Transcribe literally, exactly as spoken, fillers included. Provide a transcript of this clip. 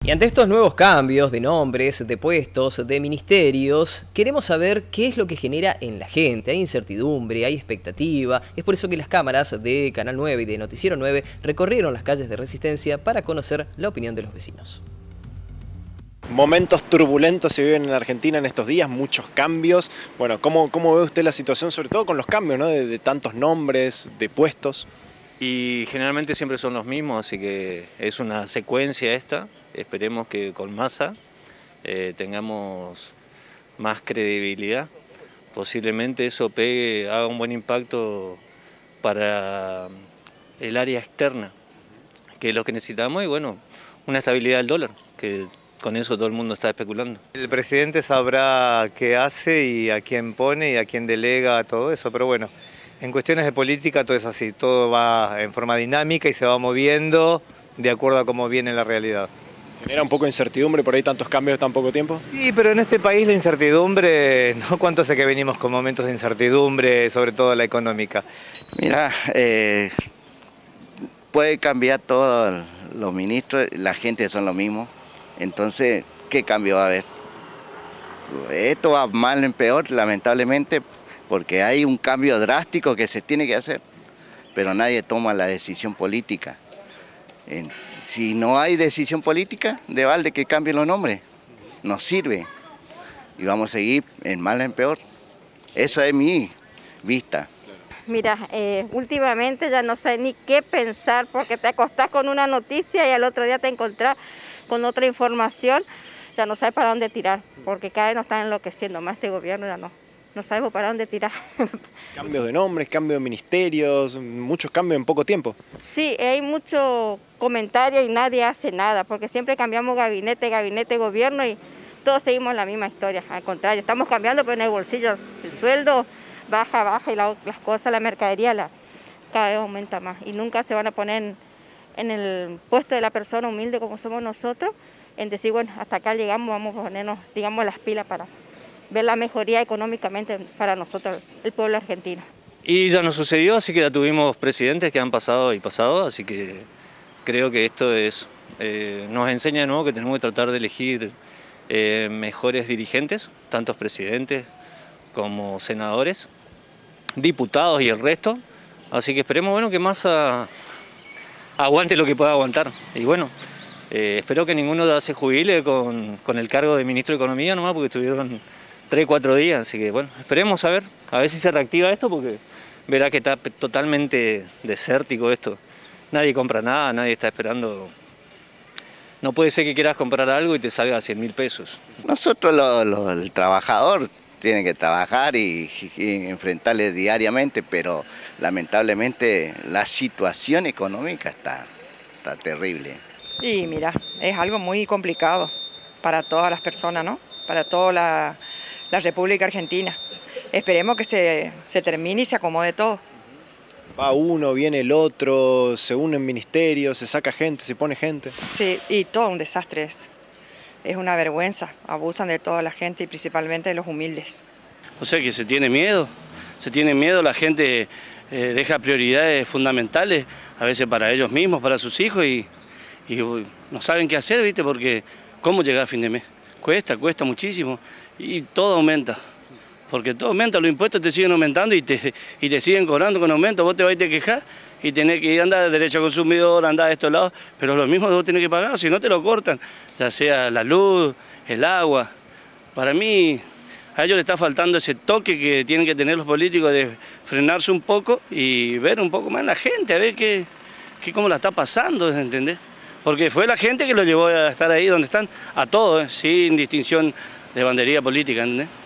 Y ante estos nuevos cambios de nombres, de puestos, de ministerios, queremos saber qué es lo que genera en la gente. Hay incertidumbre, hay expectativa. Es por eso que las cámaras de Canal nueve y de Noticiero nueve recorrieron las calles de Resistencia para conocer la opinión de los vecinos. Momentos turbulentos se viven en Argentina en estos días, muchos cambios. Bueno, ¿cómo, cómo ve usted la situación, sobre todo con los cambios, ¿no? de, de tantos nombres, de puestos? Y generalmente siempre son los mismos, así que es una secuencia esta. Esperemos que con Massa eh, tengamos más credibilidad. Posiblemente eso pegue, haga un buen impacto para el área externa, que es lo que necesitamos, y bueno, una estabilidad del dólar, que con eso todo el mundo está especulando. El presidente sabrá qué hace y a quién pone y a quién delega todo eso, pero bueno, en cuestiones de política todo es así, todo va en forma dinámica y se va moviendo de acuerdo a cómo viene la realidad. ¿Genera un poco de incertidumbre por ahí tantos cambios en tan poco tiempo? Sí, pero en este país la incertidumbre, ¿no? ¿Cuánto sé que venimos con momentos de incertidumbre, sobre todo la económica? Mira, eh, puede cambiar todos los ministros, la gente son lo mismo, entonces, ¿qué cambio va a haber? Esto va mal en peor, lamentablemente, porque hay un cambio drástico que se tiene que hacer, pero nadie toma la decisión política. Si no hay decisión política, de balde que cambien los nombres, nos sirve y vamos a seguir en mal en peor. Eso es mi vista. Mira, eh, últimamente ya no sé ni qué pensar porque te acostás con una noticia y al otro día te encontrás con otra información, ya no sabes para dónde tirar, porque cada vez nos están enloqueciendo más este gobierno, ya no, no sabemos para dónde tirar. Cambios de nombres, cambios de ministerios, muchos cambios en poco tiempo. Sí, hay mucho comentario y nadie hace nada, porque siempre cambiamos gabinete, gabinete, gobierno y todos seguimos la misma historia. Al contrario, estamos cambiando, pero en el bolsillo el sueldo baja, baja y la, las cosas, la mercadería la, cada vez aumenta más. Y nunca se van a poner en, en el puesto de la persona humilde como somos nosotros, en decir, bueno, hasta acá llegamos, vamos a ponernos, digamos, las pilas para ver la mejoría económicamente para nosotros, el pueblo argentino. Y ya nos sucedió, así que ya tuvimos presidentes que han pasado y pasado, así que creo que esto es, eh, nos enseña de nuevo que tenemos que tratar de elegir eh, mejores dirigentes, tantos presidentes como senadores, diputados y el resto, así que esperemos bueno, que Massa aguante lo que pueda aguantar. Y bueno, eh, espero que ninguno ya se jubile con, con el cargo de ministro de Economía nomás, porque estuvieron tres, cuatro días, así que bueno, esperemos a ver, a ver si se reactiva esto, porque verá que está totalmente desértico esto. Nadie compra nada, nadie está esperando. No puede ser que quieras comprar algo y te salga a cien mil pesos. Nosotros, lo, lo, el trabajador, tiene que trabajar y, y enfrentarle diariamente, pero lamentablemente la situación económica está, está terrible. Y mira, es algo muy complicado para todas las personas, ¿no? Para toda la, la República Argentina. Esperemos que se, se termine y se acomode todo. Va uno, viene el otro, se unen ministerios, se saca gente, se pone gente. Sí, y todo un desastre es. Es una vergüenza, abusan de toda la gente y principalmente de los humildes. O sea que se tiene miedo, se tiene miedo, la gente eh, deja prioridades fundamentales, a veces para ellos mismos, para sus hijos, y, y no saben qué hacer, ¿viste? Porque ¿cómo llegar a fin de mes? Cuesta, cuesta muchísimo y todo aumenta. Porque todo aumenta, los impuestos te siguen aumentando y te, y te siguen cobrando con aumento. Vos te vas a te quejar y tenés que ir a andar de derecho al consumidor, andar de estos lados, pero lo mismo vos tenés que pagar, si no te lo cortan, ya sea la luz, el agua. Para mí, a ellos les está faltando ese toque que tienen que tener los políticos de frenarse un poco y ver un poco más la gente, a ver qué, qué, cómo la está pasando, ¿entendés? Porque fue la gente que lo llevó a estar ahí donde están, a todos, ¿eh? Sin distinción de bandería política, ¿entendés?